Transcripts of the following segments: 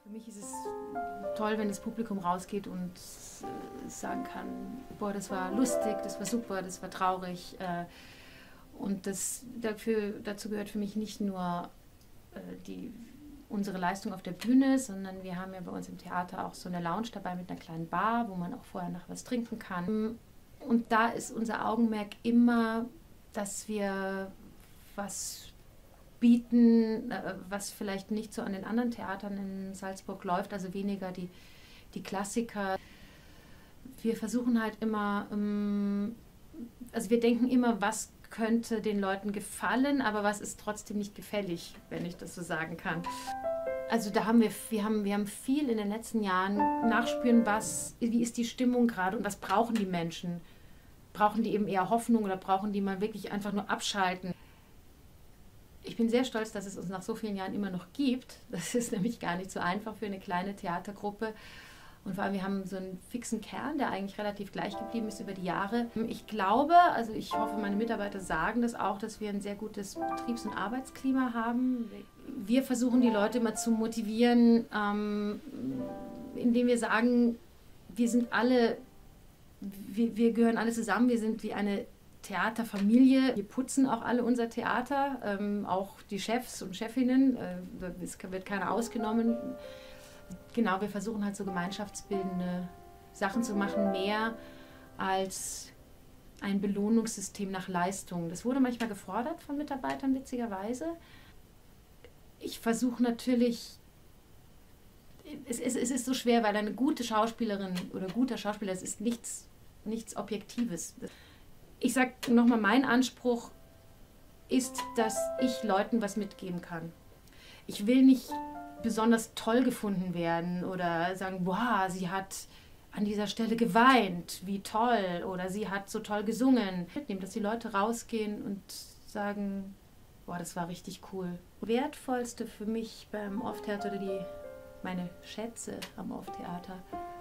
Für mich ist es toll, wenn das Publikum rausgeht und sagen kann, boah, das war lustig, das war super, das war traurig. Und dazu gehört für mich nicht nur unsere Leistung auf der Bühne, sondern wir haben ja bei uns im Theater auch so eine Lounge dabei mit einer kleinen Bar, wo man auch vorher noch was trinken kann. Und da ist unser Augenmerk immer, dass wir was bieten, was vielleicht nicht so an den anderen Theatern in Salzburg läuft, also weniger die Klassiker. Wir versuchen halt immer, also wir denken immer, was könnte den Leuten gefallen, aber was ist trotzdem nicht gefällig, wenn ich das so sagen kann. Also da haben wir haben viel in den letzten Jahren nachspüren, wie ist die Stimmung gerade und was brauchen die Menschen? Brauchen die eben eher Hoffnung oder brauchen die mal wirklich einfach nur abschalten? Ich bin sehr stolz, dass es uns nach so vielen Jahren immer noch gibt. Das ist nämlich gar nicht so einfach für eine kleine Theatergruppe. Und vor allem, wir haben so einen fixen Kern, der eigentlich relativ gleich geblieben ist über die Jahre. Ich glaube, also ich hoffe, meine Mitarbeiter sagen das auch, dass wir ein sehr gutes Betriebs- und Arbeitsklima haben. Wir versuchen, die Leute immer zu motivieren, indem wir sagen, wir gehören alle zusammen, wir sind wie eine Theaterfamilie. Wir putzen auch alle unser Theater, auch die Chefs und Chefinnen, es wird keiner ausgenommen. Genau, wir versuchen halt so gemeinschaftsbildende Sachen zu machen, mehr als ein Belohnungssystem nach Leistung. Das wurde manchmal gefordert von Mitarbeitern, witzigerweise. Ich versuche natürlich, es ist so schwer, weil eine gute Schauspielerin oder guter Schauspieler, es ist nichts Objektives. Ich sage nochmal, mein Anspruch ist, dass ich Leuten was mitgeben kann. Ich will nicht besonders toll gefunden werden oder sagen, boah, sie hat an dieser Stelle geweint, wie toll, oder sie hat so toll gesungen. Dass die Leute rausgehen und sagen, boah, das war richtig cool. Das Wertvollste für mich beim Off-Theater oder meine Schätze am Off-Theater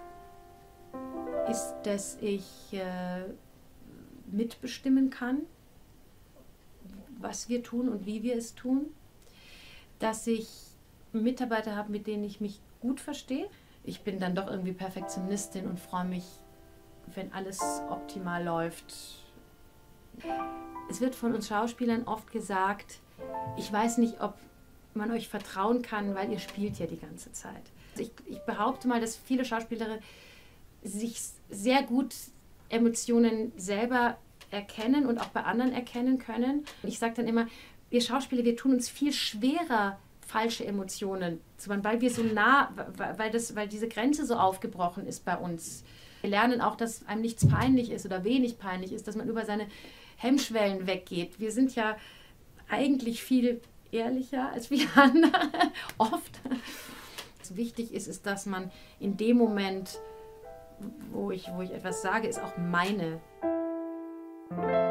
ist, dass ich mitbestimmen kann, was wir tun und wie wir es tun, dass ich Mitarbeiter habe, mit denen ich mich gut verstehe. Ich bin dann doch irgendwie Perfektionistin und freue mich, wenn alles optimal läuft. Es wird von uns Schauspielern oft gesagt, ich weiß nicht, ob man euch vertrauen kann, weil ihr spielt ja die ganze Zeit. Also ich behaupte mal, dass viele Schauspieler sich sehr gut Emotionen selber erkennen und auch bei anderen erkennen können. Ich sage dann immer, wir Schauspieler, wir tun uns viel schwerer, falsche Emotionen, weil wir so nah, weil diese Grenze so aufgebrochen ist bei uns. Wir lernen auch, dass einem nichts peinlich ist oder wenig peinlich ist, dass man über seine Hemmschwellen weggeht. Wir sind ja eigentlich viel ehrlicher als viele andere, oft. Was wichtig ist, dass man in dem Moment, wo ich etwas sage, ist auch meine.